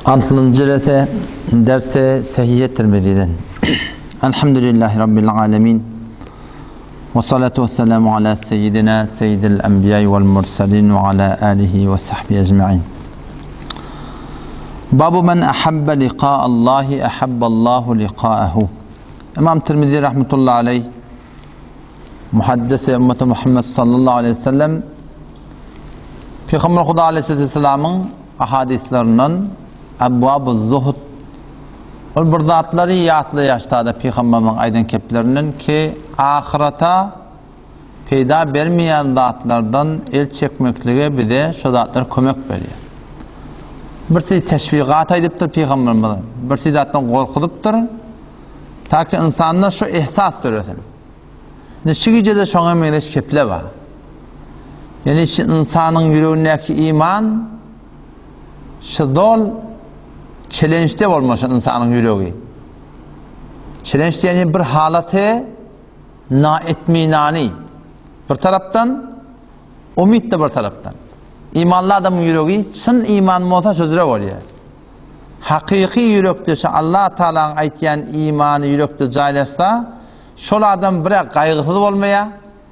6. rete derse Sahih Tirmizi'den. Elhamdülillahi Rabbil alemin. Ve salatu ve selamu ala seyyidina seyyidil enbiya vel mursalin ve ala alihi ve sahbihi ecma'in. Babu men ahabbe liqa'allahi ahabballahu liqa'ahu. İmam Tirmizi rahmetullahi aleyh muhaddis-i ümmeti Muhammed sallallahu aleyhi ve sellem Peygamber Huda aleyhisselamın ahadislerinden Abwab-ı Zuhud ol bir zatları yatlı yaştada Peygamber'in aydan keplerinin ki ahirete peyda vermeyen zatlardan el çekmekliğe bir de şu zatlar kömek veriyor. Birisi teşvikat ediptir Peygamber'den, birisi zattan korkutuptur ta ki insanlar şu ihsas döresin. Neşigice de şoňa meňeş keple var. Yani şu insanın yüreğindeki iman şu dol çelençte olmuş insanın yüreği. Çelençte yani bir halatı naetminani. Bir taraftan umid de bir taraftan. İmanlı adamın yüreği çın iman olsa sözüre oluyor. Hakiki yürekte şu Allah Teala'nın aytýan imanı yürekte jaylaşsa şol adam bir gaýgysyz bolmaya,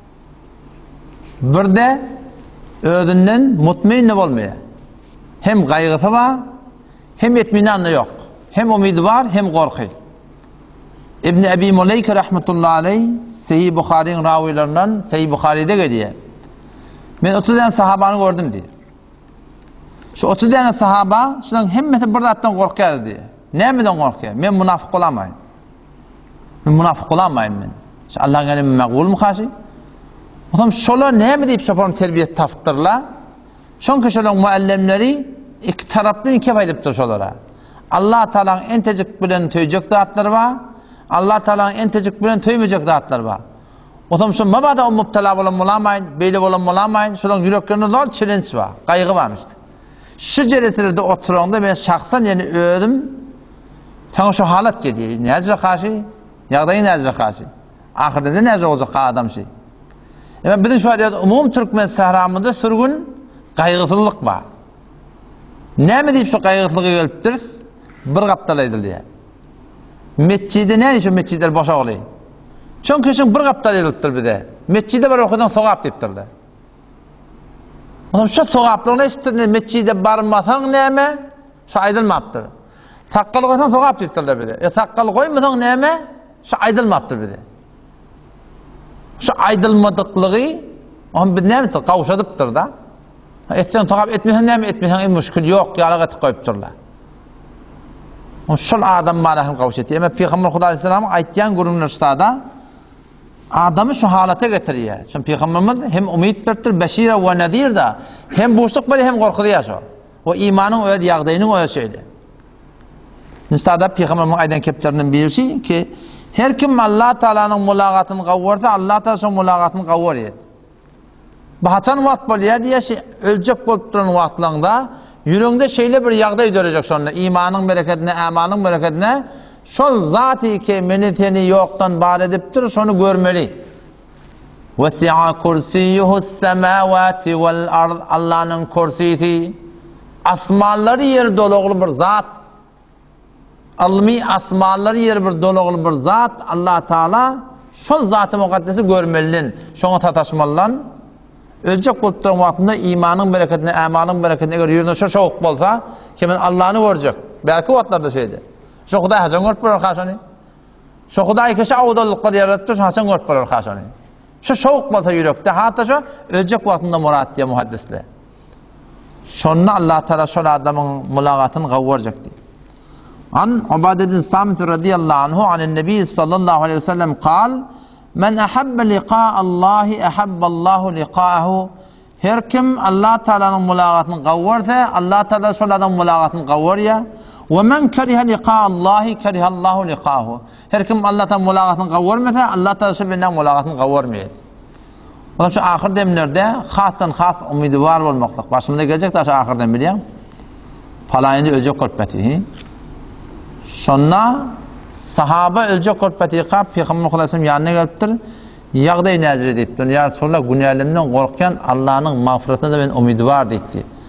bir de özünden mutmain bolmaya. Hem gaýgysy var, hem etminanı yok. Hem umidi var, hem korku. İbn Abi Muleyke rahmetullahi aleyh Sahih Buhari'nin ravilerinden Sahih Buhari'de geliyor. Ben 30 tane sahabanı gördüm diye. Şu 30 tane sahaba şundan hemmeti bir zattan korkuyor diye. Nämeden korkuyor? Men münafık olamayın. Men münafık olamayın men. Şu Allah'ın elimi mağbul mu kaşı? O zaman şolar näme deyip şoparım terbiyet taptırlar? Çünkü şolar muallimleri iki taraflı iki faydaptır şolara. Allah Teala'nın entecik bilen töyecek zatları var. Allah Teala'nın entecik bilen töymeyecek zatları var. O zaman şu mabada o mubtala bolamayın, beyli bolamayın. Şoların yüreklerinde zor çelenç var, kaygı varmıştı. Şu ceretlerde oturanda ben şahsen yani öldüm. Sana şu halat geliyor. Necre karşı, yağdayı necre karşı. Ahirde de necre olacak adam şey. Bizim şu adiyat umum Türkmen sahramında sürgün kaygısızlık var. Ne mi deyip şu kaygısızlığı geliptir? Bir kaptalaydı diye. Mescide ne şu mescidler boşa oluyor? Çünkü şu bir kaptalaydıktır bir de. Mescide var okudan sokap deyiptirler. Şu sokaplarına eşittir, mescide barmasan neyme? Şu aydılmaptır. Takkalı koysan sokap deyiptirler bir de. Takkalı koymasan neyme? Şu aydılmaptır bir de. Şu aydılmadıklığı onun bir neyme? Kavuşadıptır da. Etsen sokap etmesen neyme? Etmesen müşkül yok. Yalak eti koyupturlar. Şol adam malahım kavuşetti. Ama Peygamber Huda aleyhisselam aytyan gurumlarıştada adamı şu halata getiriyor. Çünkü Peygamberimiz hem umid bertir, beşire ve nedir da hem boşluk böyle hem korku diyor. O imanın öyle yağdayının öyle şeydi. Nistada Peygamberimiz aydan keplerinden birisi ki her kim Allah Teala'nın mülaqatını kavvarsa Allah Teala şu mülaqatını kavvar eder. Bahaçan vakt boluyor diye ölecek bolup duran vaktlarında yüreğinde şeyle bir yağday görecek sonra imanın bereketine, amalın bereketine şol zat-ı ki meniteni yoktan bar ediptir, şonu görmeli. Vesi'a kursiyyuhus semavati vel ard. Allah'ın kursisi asmanları yer dolu bir zat. Almi asmanları yer bir dolu bir zat. Allah Teala şol zat-ı mukaddesi görmelin, şonu tataşmalılan. Ölecek bolup duran vaktinde imanın bereketine, amalın bereketine göre yürüne şu şovuk bolsa kimin Allah'ını görecek. Belki vatlarda şeydi. Şu Huday hasan görüp durur haşani. Şu Huday kişi avdolukları yarattı, şu hasan görüp durur haşani. Şu şovuk bolsa yürekte, hatta şu ölecek vaktinde murat diye muhaddisle. Şonuna Allah Teala şol adamın mülaqatını kavvaracak diye. An Ubade bin Samit radıyallahu anhu anin Nebi sallallahu aleyhi ve sellem kal men ahabbe liqa'allahi ahabballahu liqa'ahu. Her kim Allah Teala'nın mülaqatını kavvarsa Allah Teala şol adamın mülaqatını kavvarya. Ve men kerihe liqa'allahi kerihallahu liqa'ahu. Her kim Allah Teala mülaqatını kavvarmasa Allah Teala şol bilen mülaqatını kavvarmayır. O zaman şu ahir demlerde hastan has umidi var olmaklık. Başımda gelecek de şu ahirden bileyim. Palayını ölecek korkbeti. Şonna sahaba ölecek korkbeti kap Peygamber Aleyhisselam yanına geliptir. Yağday nazir ediptir. Ya Resulullah günahlarımdan korkken Allah'ın mağfiretine de ben umidi var deyipti.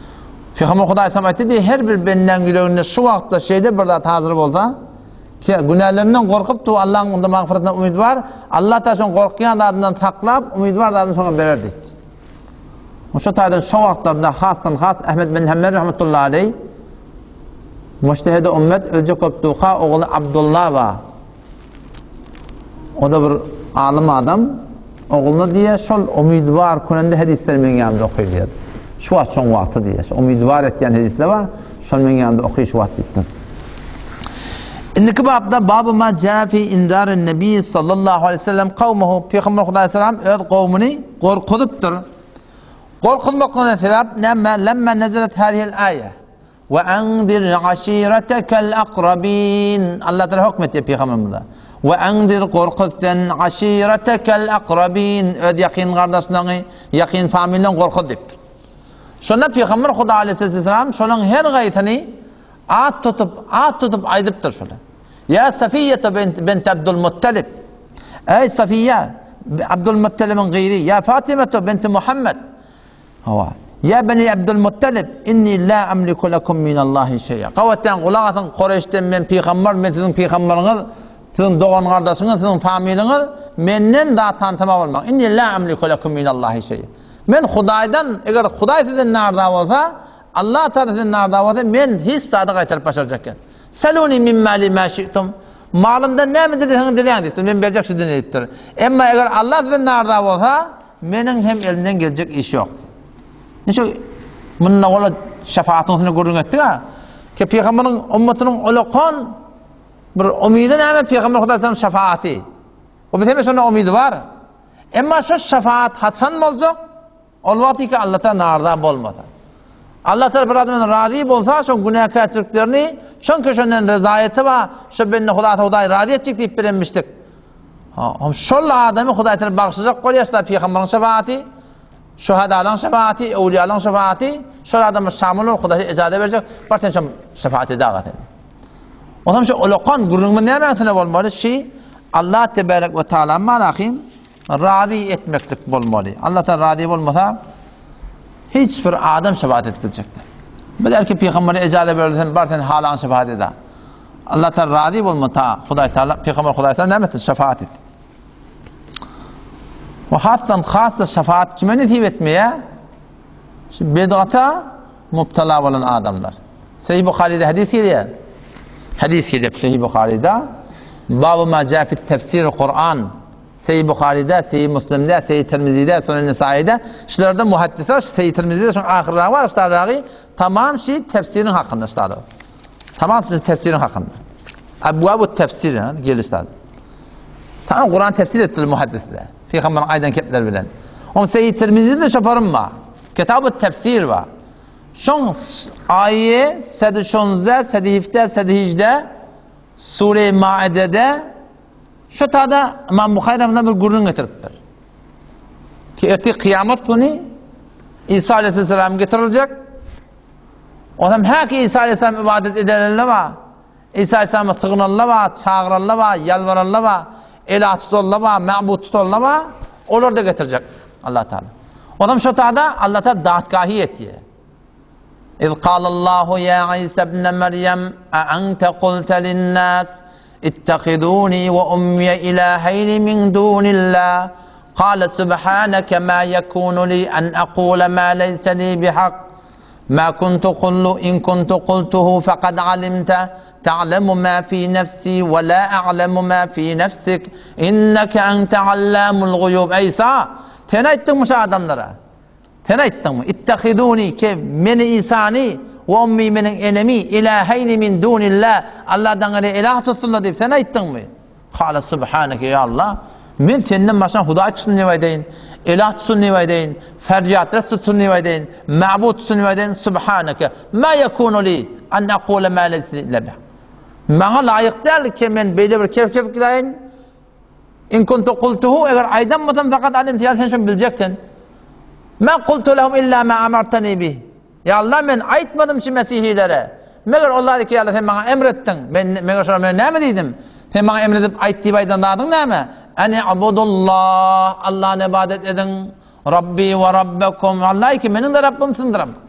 Peygamber Huda Aleyhisselam aytdı, her bir benden yüreğinde şu vaqtda şeyde bir zat hazır bolsa, ki günahlarından korkup da Allah'ın onda mağfiretine umid var. Allah da şon korkyan adından taklap, umid var adından sonra verer deydi. Şu taýdan şu wagtlarda has Ahmed bin Hanbal rahmetullahi aleyh mujtehid ümmet ölje köpdüqa oğlu Abdullah var. O da bir alim adam. Oğluna diye şol umid var kunende hadisler men ýanynda okuyýar. Şu wagt şoň wagty diye. Umid var etýän hadisler var. Şol men ýanynda okuýuş wagt diýdi. İndiki babda babı ma jaa fi indarın Nebi sallallahu aleyhi ve sellem kavmuhu Peygamber Huda Aleyhisselam öz kavmini korkudypdyr. Korkulmakına sebep lemma nezelet hadihil ayet ve anzir aşiretekel akrabin Allah Teala hükmetti Peygamberimize ve anzir korkutsan aşiretekel akrabin öz yakın kardeşlerini yakın familyen korkut diptir. Şonda Peygamber Huda Aleyhisselam şonun her gaytını at tutup aydıptır şöyle. Ya Safiye bint Abdülmuttalib ey Safiye Abdülmuttalib'in gayri ya Fatıma bint Muhammed ya beni Abdülmuttalib inni la amliku lekum minallahi şey'a. Kavvetten kulağatın Kureyş'ten men peygamber, men sizin peygamberiniz, sizin doğan kardeşiniz, sizin familiniz menden daha tanıtma olmak. İnni la amliku lekum minallahi şey'a. Men Hudaydan, eğer Huday sizin narda olsa, Allah Teala sizin narda olsa, men hiç sadık aytarıp başaracakken. Seluni min mali ma şi'tum. Malımda ne mi dileyen deyiptir, men verecek sizin deyiptir. Ama eğer Allah sizin narda olsa, menin hem elinden gelecek iş yok. Nişo bununla ola şefaatini görün ettik ha. Ki Peygamberin ümmetinin olaqan bir umidi näme Peygamber Huda Aleyhisselam şefaati. O bizim şuna umidi var. Ama şu şefaat hasan bolacak. Ol wagty ki Allah Teala narda bolmasa. Allah Teala bir adamın razı bolsa şu günahkarçılıklarını şon köşenden rezayeti var. Şu benne Huda razı etjek diýip berenmişdik. Ha, şol adamı Huda Teala bagşyjak bolýarsa Peygamberin şefaati şuhadaların şefaati, evliyaların şefaati, şöyle adamı şamulu Huda icade verecek, barten şam şefaati dağıt edin. O zaman şu olaqan gurrunun ne ma'nasına bolmaly? Allah tebarek ve taala malahim razı etmeklik bolmaly. Allah Teala razı bolmasa hiç bir adam şefaat etmeyecekdir. Belki Peygamber'e icade verirsen barten halan şefaat eder. Allah Teala razı bolmasa Huda Teala Peygamber Huda Teala ne etdi? Şefaat etti. Ve hatta şefaat kime nasip etmeye? Bid'ata mubtala olan adamlar. Sahih Buhari'de hadis geliyor. Hadis geliyor Sahih Buhari'de. Bab-ı ma ca fi tefsir Kur'an. Sahih Buhari'de, Sahih Müslim'de, Sahih Tirmizi'de, Sunan Nisai'de. Şularda muhaddisler, Sahih Tirmizi'de şu ahirrağı var, şuları tamam şey tefsirin hakkında şuları. Tamam şey tefsirin hakkında. Abwabu tefsir gelişler. Tamam Kur'an tefsir ettiler muhaddisler. Peygamber'in aydan kepler bilen. On Sahih Tirmizi'de de çaparım var. Kitab-ı tefsir var. Şon ayet sedişonze, sedifte, sedihicde Sure-i Maide'de şu tada İmam Bukhari'den bir gurrun getiriptir. Ki erti kıyamet günü İsa Aleyhisselam getirilecek. O zaman her ki İsa Aleyhisselam ibadet edenler var. İsa Aleyhisselam'a sığınanlar var, çağıranlar var, yalvaranlar var. Elah tutanlar var, ma'bud tutanlar var. Onlar da getirecek Allah Teala. O zaman şu tada Allah Teala dağıtgahi etiyor. İz qalallahu ya İsa ibn Meryem ente kulte linnas ittehiduni ve ummiye ilahayni min dunillah. قال سبحانك ما يكون لي أن أقول ما ليس لي بحق ما كنت قل إن كنت قلته فقد علمت تعلم ما في نفسي ولا أعلم ما في نفسك إنك أنت علام الغيوب İsa sen ayttın mı şu adamlara? Sen ayttın mı? İttehiduni ki meni İsa'ni ve ummi menin enemi ilahayni min dunillah Allah'dan gayrı ilah tutsunlar deyip sen ayttın mı? Kâle subhaneke ya Allah men senden başına Huda tutsun ne vaydeyin, ilah tutsun ne vaydeyin, feryat tutsun ne vaydeyin, ma'bud tutsun ne vaydeyin, subhaneke ma yekunu li an aqule ma leysa li bih. Bana layık değil ki men böyle bir kef gideyin. İn kuntu qultuhu eğer aydanmadan fakat alimti ya sen şunu bilecektin. Ma qultu lehum illa ma amartani bih. Ya Allah men aytmadım şu mesihilere. Meğer Allah ki ya Allah sen bana emrettin. Ben meğer şuna ne mi dedim? Sen bana emredip ayt deyip aydanladın ne mi? Ene abudullah Allah'ın ibadet edin. Rabbi ve rabbekum. Allah ki benim de Rabbimsindir.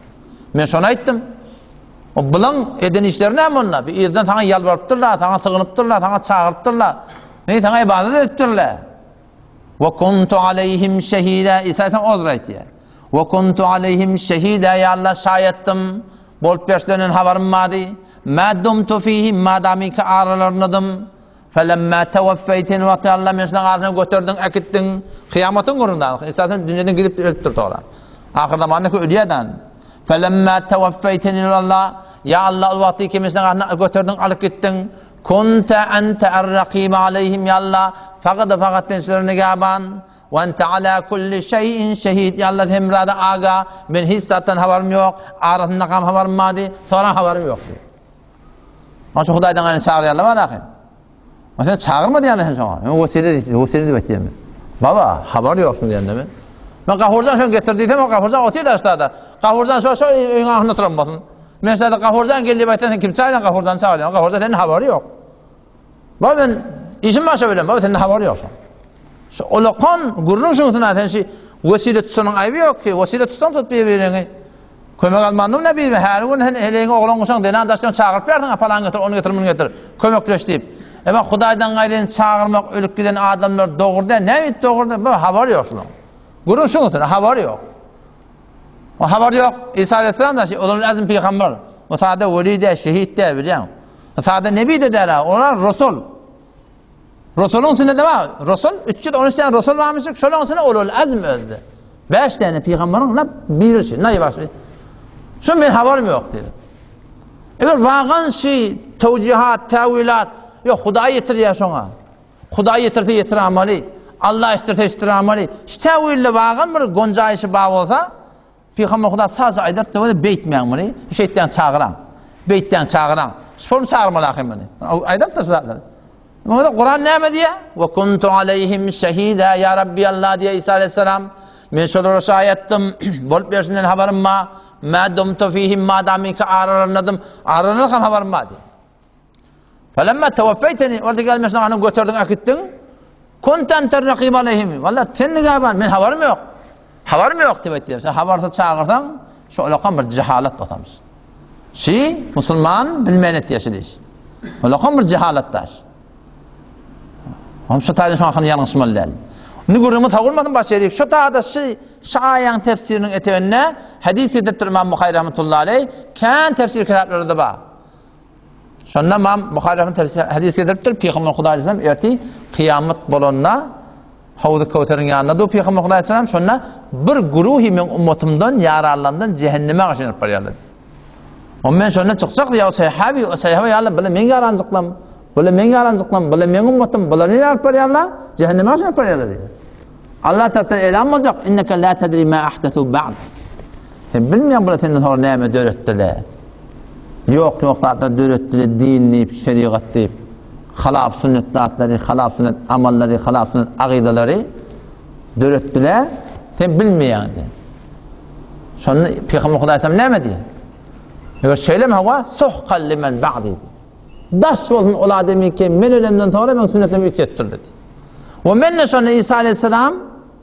Men şonu aytdym. O bulan eden işler näme onda? Bir yerden sana yalvarıpdyrlar, sana sığınıpdyrlar, sana çağırıpdyrlar. Ne sana ibadet ettirler. Ve kuntu aleyhim şehida. İsa sen ozrayt ya. Ve kuntu aleyhim şehida ya Allah şayettim. Bolup berişlerinin haberim madi. Ma dumtu fihim madami ki aralarnadım. Felemma tevaffeyteni vakti Allah men şundan arına götürdün, akittin. Kıyamatın gününde. İsa sen dünyadan gidip ölüpdür toğla. Ahirda manaki ölüyadan. Felemma tevaffeyteni Allah. Ya Allah o vakti ki men şundan arına götürdün, alıp gittin. Kunte ente er-rakib aleyhim ya Allah. Fakat tensilerini gaban. Ve ente ala kulli şeyin şehid. Ya Allah hemrada aga. Men hiç zaten haberim yok. Arasında kam haberim madi. Sonra haberim yok diyor. Onun için Hudaydan aynı çağırıyorlar var akım. Mesela çağırma diyen de sen sana. Ben vesile de bekleyeyim. Baba haber yoksun diyen de ben. Ben kahurcan şunu getirdiydim o kahurcan otuyor da üstada. Kahurcan şu ön ahına tırmanmasın. Mesela kahurcan geldi baytan kim çağırıyor kahurcan çağırıyor. Kahurcan senin haberi yok. Baba ben işim başa bilem. Baba senin haberi yok. Şu olaqan gurrun şunutuna sen şey vesile tutsanın ayıbı yok ki. Vesile tutsan tut birbirini. Kömek almandım ne bileyim. Her gün heleğine oğlan olsan denen daştan çağırıp verdin. Falan getir, onu getir, bunu getir. Kömekleş deyip. Ama Hudaydan gayrını çağırmak, ölüp giden adamlar doğurdu. Ne doğurdu? Baba haber yok şunun. Gurun şunutuna haber yok. O haber yok. İsa Aleyhisselam da Ulul Azm peygamber. O sade veli de, şehit de biliyorsun. O sade nebi de derler. Onlar Resul. Resul'un içinde de var. Resul, 313 tane Resul varmışık. Şöyle içinde Ulul Azm öldü. 5 tane peygamberin bir şey. Ne var şey? Şun benim haberim yok dedi. Eğer vagan şey, tevcihat, tevilat, yok Huda yetir şuna. Huda yetirdi yetiramali. Allah istirte istiramalı. Teville vagan bir goncayışı bağ olsa, Peygamber Huda sadece aydır teville beytmeyenmeli. Şeytan çağıran. Beytten çağıran. Sorun çağırmalı akım beni. Aydır da sıratları. Kur'an ne diye? Ve kuntu aleyhim şehida ya Rabbi Allah diye İsa Aleyhisselam. Men şolara şayettim. Bolup berişinden haberim ma. Ma dumtu fihim madami ki aralarnadım. Aralarnadım haberim ma diye. Felemma tevaffeyteni. Orada gelmesin anı götürdün akittin. Kunten terrakib aleyhim. Valla sen gaban. Men haberim yok. Haberim yok diye. Sen haberse çağırsan şu olaqan bir cehalet otamız. Müslüman bilmenet yaşıdış. Olaqan bir cehalet taş. Şu taydın şu anı yanlış mıllal. Nugurumı tavurmadım başlayacak. Şu taada şu ayan tefsirinin eteğine hadis ediptir İmam Bukhari rahmetullahi aleyh. Kan tefsir kitapları da var. Şundan İmam Bukhari rahmetullahi hadis ediptir. Peygamber Huda Aleyhisselam erti kıyamet bolonuna Havuz-u Kevser'in yanında da Peygamber Huda Aleyhisselam şundan bir guruhi min ummatimden yararlandan cehenneme aşınıp barıyarladı. Ondan şundan çıkacak ya o sahabi ya Allah böyle men yarancıklam. Böyle men yarancıklam, böyle men ummatim, böyle ne alıp barıyarlar? Cehenneme aşınıp barıyarladı. Allah Teala elan olacak. İnneke la tedri ma ahdathu ba'd. Sen bilmeyen böyle senin sonra neyme dörettiler. Yok da dörettiler din deyip, şeriat deyip, halaf sünnet dağıtları, halaf sünnet amalları, halaf sünnet akideleri dörettiler. Sen bilmeyen de. Sonra Peygamber Huda Aleyhisselam neyme diye? Eğer söyleme hava, suhkan limen ba'di. Daş olsun ola ademi ki men ölemden sonra ben sünnetimi yükselttirdi. Ve menne sonra İsa Aleyhisselam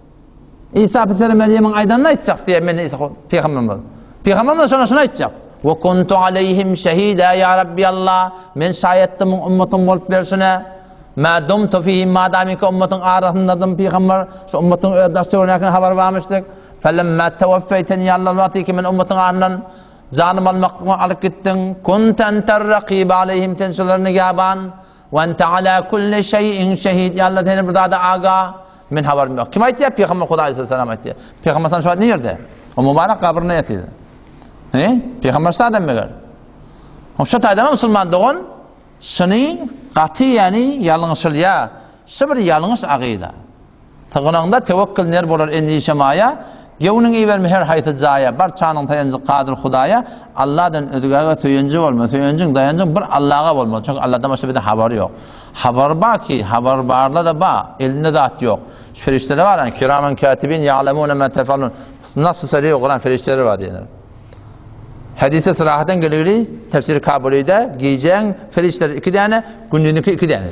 İsa Aleyhisselam Meryem'in aydanına aytacak diye men İsa Peygamber. Peygamber sonra şuna aytacak. Ve kuntu aleyhim şehida ya Rabbi Allah. Men şayettim ümmetim bolup bersine. Ma dumtu fihim madami ki ümmetin arasındadım Peygamber. Şu ümmetin daşçı örnekine haber vermiştik. Felemma tevaffeyteni ya Allah vakti ki men ümmetin arasından canım almaklıkla alıp gittin. Kunten terrakib aleyhim tensilerini gaban. Ve ente ala kulli şeyin şehid. Ya Allah seni burada da aga. Men haberim yok. Kim aytti ya? Peygamber Huda Aleyhisselam aytti. Peygamber sana şu an ne yerde? O mübarek kabrine yatıydı. Peygamber şu adam mı gör? O şu adama Müslüman doğun. Şunu katiyeni yalınışılya. Şu bir yalınış akida. Tığınağında tevekkül ner bolar endişemaya. Gevunun iyi verme her haytı zaya. Bar çanın tayancı kadir Hudaya. Allah'dan ödügaga töyüncü olma. Töyüncün dayancın bir Allah'a olma. Çünkü Allah'dan başka bir de haber yok. Haber var ki, haber varla da var. Elinde de at yok. Ferişteler var yani. Kiramen katibin ya'lemune ma tefalun. Nasıl söylüyor Kur'an ferişteleri var diyenler. Hadise sırahaten geliyor. Tefsir kabulüde giyeceğin ferişteler 2 tane, günlüğündeki 2 tane.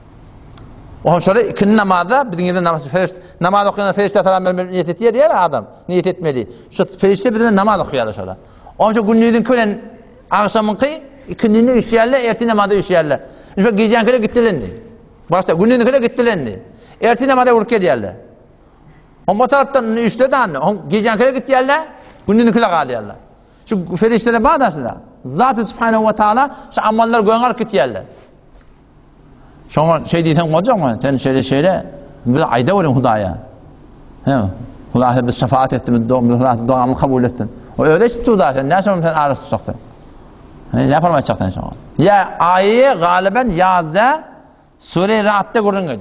O şöyle ikindi namazda bizim gibi namaz okuyan ferişte falan niyet ettiği diğer adam niyet etmeli. Şu ferişte bir namaz okuyor şöyle. Onun için günlüğün kölen akşamın kıy, ikindini üşüyerler, ertine namazda üşüyerler. Şu gecen köle gittilendi. Başta günlüğün köle gittilendi. Ertine namazda vurup geliyerler. O taraftan üşüdü anne. Gecen köle gittilerler, günlüğün köle kalıyerler. Şu ferişlere bağdaşlar. Zat-ı Subhanahu ve Teala şu amallar goyanlar gittilerler. Şuna şey diysen olacak mı? Sen şöyle bir ayda verin Hudaya. He. Huda biz şefaat ettim, duamı kabul ettin. O öyle işte zaten. Ne sonra sen ağrı tutacaktın? Ne yapamayacaktın sonra? Ya ayı galiben yazda Sure-i Ra'd'da görün diyor.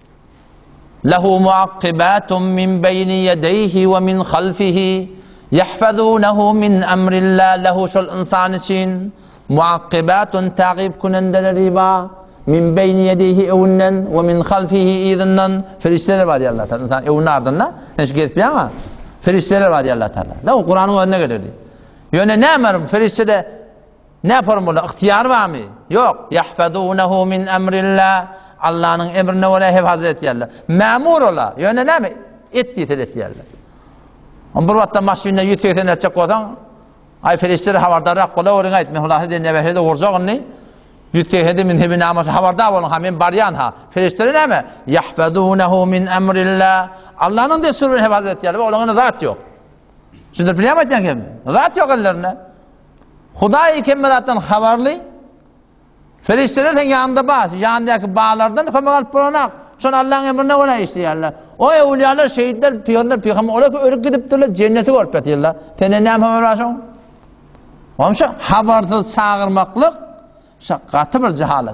Lehu muakkibatun min beyni yedeyhi ve min halfihi yahfazunehu min emrillah. Lehu şol insan için muakkibatun takip kunendeleri var. Min beyni yedeyhi evunnen ve min halfihi izinden. Ferişteler var diye Allah Teala. İnsan evunun ardından hiç geçmiyor ama ferişteler var diye Allah Teala. Da o Kur'an'ın önüne gelirdi. Yani ne yaparım? Feriştede ne yaparım burada? İhtiyar var mı? Yok. Yahfazunehu min emrillah. Allah'ın emrine öyle hifaz ediyorlar. Memur ola. Yani ne mi? Ettiği ediyorlar. On bir vatta maşinle 180 edecek olsan ay ferişteleri havardarı kola oraya etme. Allah'ı diye nebehede vuracak onu. 180 min hebi namazı havardar olun. Hemen baryan ha. Ferişteleri ne mi? Yahfazunehu min emrillah. Allah'ın da sürün hifaz ediyorlar. Onun zat yok. Şimdi biliyor musun ki? Zat yok ellerine. Hudayı kemmelattan haberli. Ferişteler yanında bazı. Yanındaki bağlardan kömek alıp bulanak. Sonra Allah'ın emrine ona işliyorlar. O evliyalar, şehitler, peygamber olarak ölüp gidip durlar. Cenneti görüp ediyorlar. Tene ne yapamıyorsun? Onun için habersız çağırmaklık katı bir cehalet.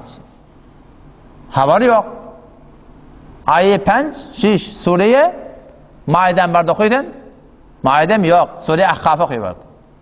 Haber yok. Ayı 5 Suriye Maiden barda okuyken Maidem yok. Suriye Ahkaf'a okuyuyordu.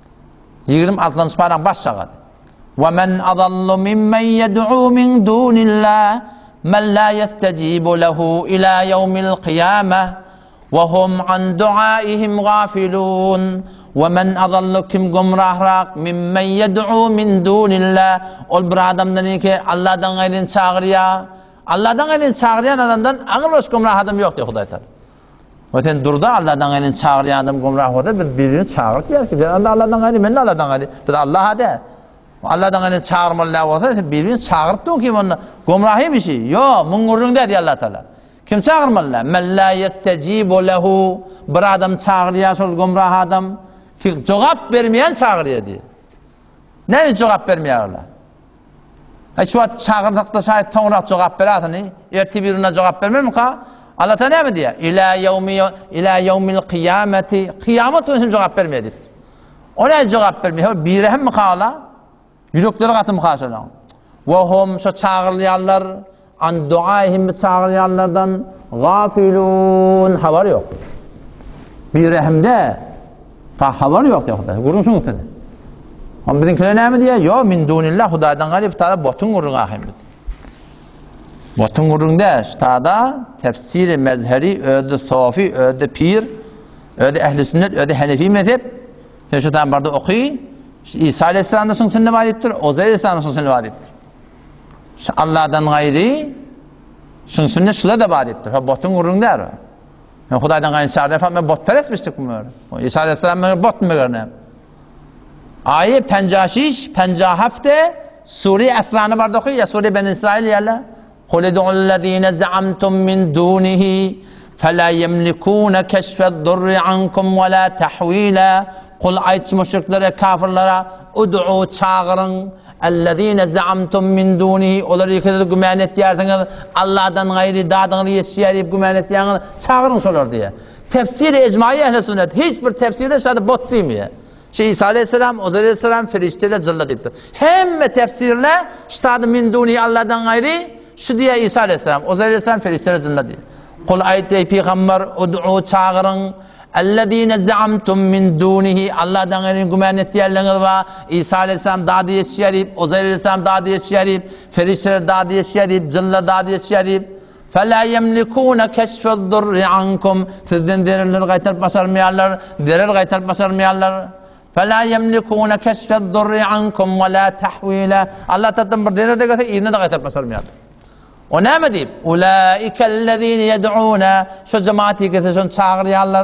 26. paran baş çağır. وَمَنْ أَضَلُّ مِمَّنْ يَدْعُو مِنْ دُونِ اللّٰهِ مَنْ لَا يَسْتَجِيبُ لَهُ إِلَى يَوْمِ الْقِيَامَةِ وَهُمْ عَنْ دُعَائِهِمْ غَافِلُونَ وَمَنْ أَضَلُّ kim gumrahrak مِمَّنْ يَدْعُو مِنْ دُونِ اللّٰهِ Ol bir adamdan ki Allah'dan gayrını çağırıyor. Allah'dan gayrını çağırayan adamdan ağır boş gumrah adam yok diyor Huday Teala. O sen durdu Allah'dan gayrını çağırayan adam gumrah oldu. Biz birini çağırdık ya ki Allah'dan gayrı, ben de Allah'dan gayrı. Biz Allah'a de. Allah'dan gayrı çağırmalar olsa sen birini çağırttın ki onu gumrahı bir şey. Yok, mungurun dedi Allah Teala. Kim çağırmalar? Men la yestecibu lehu. Bir adam çağırıyor sol gumrah adam. Ki cevap vermeyen çağırıyor diye. Ne cevap vermiyorlar? Şu an çağırdıkta şayet tonrak cevap verirsen, birine cevap vermez mi ka? Allah Teala ne mi diyor? İlâ yevmil kıyameti. Kıyamet için cevap vermiyor dedi. O ne cevap vermiyor? Bir hem mi kala? Yürekleri katı mı kala? Ve hum şu çağırlayanlar an duayhim çağırlayanlardan gafilun. Haber yok. Bir hemde haber yok ya. Görün şunu dedi. Ama bizimkiler ne mi diyor? Yo min dunillah Hudaydan galip taala botun gurun ahim dedi. Botun gurunda ştada tefsiri mezheri öde sofi öde pir öde ehli sünnet öde hanefi mezhep. Sen şu tam barda okuy. İsa Aleyhisselam'ın sünnetine vadiptir. Uzeyr Aleyhisselam'ın sünnetine vadiptir. Allah'dan gayri sünnet şula da vadiptir. Ha botun gurun der. Hudaydan gayri çağırır falan bot perestmiştik bunlar. İsa Aleyhisselam'ın bot mu görünüyor? Ayı 56 hafte Sure esrarını barda okuyor ya Sure Ben İsrail yerler. قُلِ دُعُ الَّذ۪ينَ زَعَمْتُمْ مِنْ دُونِهِ فَلَا يَمْلِكُونَ كَشْفَ الضُّرِّ عَنْكُمْ وَلَا تَحْو۪يلًا Kul ayet müşriklere, kafirlere ud'u çağırın اَلَّذ۪ينَ زَعَمْتُمْ مِنْ دُونِهِ Onları yıkıda gümen ettiğiniz Allah'dan gayri dağdığını yesiyerip gümen ettiğiniz çağırın soruyor diye. Tefsir-i ecmai ehl-i sünnet hiçbir tefsirde şahit bot değil mi ya? İsa Aleyhisselam, Uzeyr Aleyhisselam ferişteyle zırla deyiptir. Hem tefsirle ştadı min duni Allah'dan gayri şu diye İsa Aleyhisselam, Uzeyr Aleyhisselam ferişteyle zırla diye. Kul ayet ey peygamber ud'u çağırın ellezine za'amtum min dunihi Allah'dan gayri gümen ettiğiniz var. İsa Aleyhisselam dadı yetiştirip, Uzeyr Aleyhisselam dadı yetiştirip, ferişteler dadı yetiştirip, zırla dadı yetiştirip فَلَا يَمْلِكُونَ كَشْفَ الضُّرِّ عَنْكُمْ Sizden dererler gaytar başarmayanlar, derer gaytar başarmayanlar. فَلَا يَمْلِكُونَ كَشْفَ الضُّرِّ عَنْكُمْ وَلَا تَحْوِيلًا Allah Teala'dan bir derer de götür, iğne de gaytar başarmayanlar. O ne mi deyip? اُولَٰئِكَ الَّذ۪ينَ يَدْعُونَ Şu cemaati getirsin çağırıyorlar.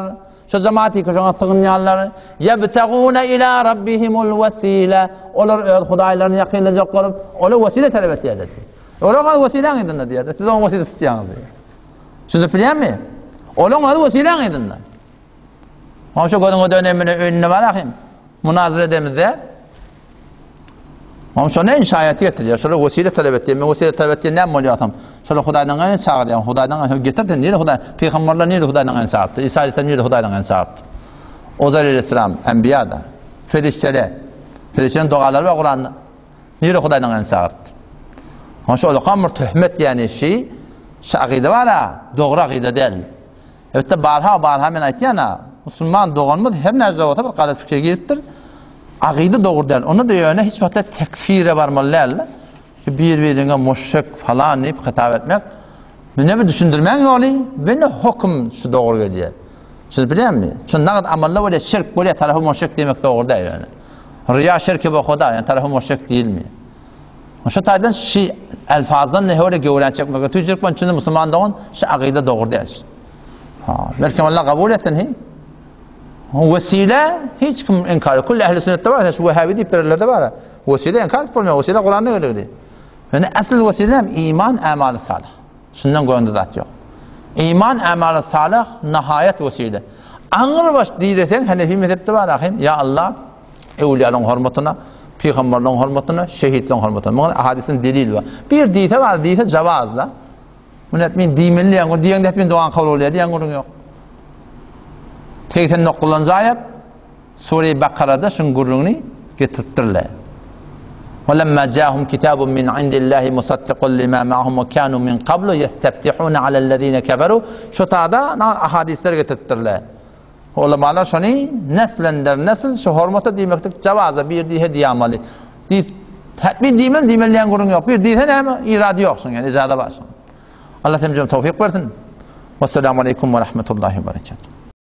şu cemaati ki şuna sığınyanlar yebtaguna ila rabbihimul vesile olar öz Hudaylarını yakınlayacak olup olar vesile talep ettiler dedi. Olar o vesile edin diye. Siz o vesile tutuyorsunuz diye. Şimdi biliyor musun? Olar o vesile edin. Ama şu kadın o dönemine önüne bakayım. Münazara edemizde. Ama şu ne inşaatı getiriyor? Şöyle vesile talep ettiğim, vesile talep ettiğim ne oluyor adam? Şöyle Hudaydan gayrı çağırıyor. Hudaydan gayrı getirdin değil Huday. Peygamberler niye Hudaydan gayrı çağırdı? İsa Aleyhisselam niye Hudaydan gayrı çağırdı? Ozer Aleyhisselam, Enbiya da, Ferişlerin duaları ve Kur'an'ı niye Hudaydan gayrı çağırdı? Ama şöyle kamur töhmet yani şey, şu akide var ha, doğru akide değil. Evet de barha men aytiyana, Müslüman doğanmaz her nerede olsa bir kalat fikir giriptir. Akide doğru değil. Onu da yöne hiç vakti tekfire varmalılar. Birbirine müşrik falan deyip hitap etmek. Beni bir düşündürmen yolu, beni hüküm şu doğru geliyor. Siz biliyor musunuz? Çünkü ne kadar amallar böyle şirk, böyle tarafı müşrik demek doğru değil yani. Riya şirki bu Huda, yani tarafı müşrik değil mi? Şu taydan şu elfazdan ne öyle gören çekmek. Tüccar ben çünkü Müslüman doğan, şu akide doğru değil. Belki Allah kabul etsin hi. Vesile hiç kim inkar. Kul ehli sünnette var. Şu Vehhabi deyip derler de var. Vesile inkar etmiyor. Vesile Kur'an'da öyle. Yani asıl vesile iman, amel-i salih. Şundan goyunda zat yok. İman, amel-i salih nihayet vesile. Anır baş diyeten Hanefi mezhepte var ahim. Ya Allah evliyaların hürmetine, peygamberlerin hürmetine, şehitlerin hürmetine. Bu hadisin delil var. Bir diyete var, diyete cevaz da. Millet min dimenli yani diyen de min doğan kabul oluyor diyen gorun yok. 89 ayet Sure-i Bakara'da şun gurrunu getirttirler. وَلَمَّا جَاءَهُمْ كِتَابٌ مِنْ عِنْدِ اللّٰهِ مُصَدِّقٌ لِمَا مَعَهُمْ وَكَانُوا مِنْ قَبْلُ يَسْتَفْتِحُونَ عَلَى الَّذ۪ينَ كَفَرُوا Şu ta'da hadisler getirttirler. Ulemalar şunu neslendir nesil şu hürmete demektik cevazı bir diye diyamalı. Bir diyemeyen gurrun yok. Bir diye ne iradı yoksun yani icada varsın. Allah temcim tevfik versin. Vesselamu aleyküm ve rahmetullahi ve berekatuhu.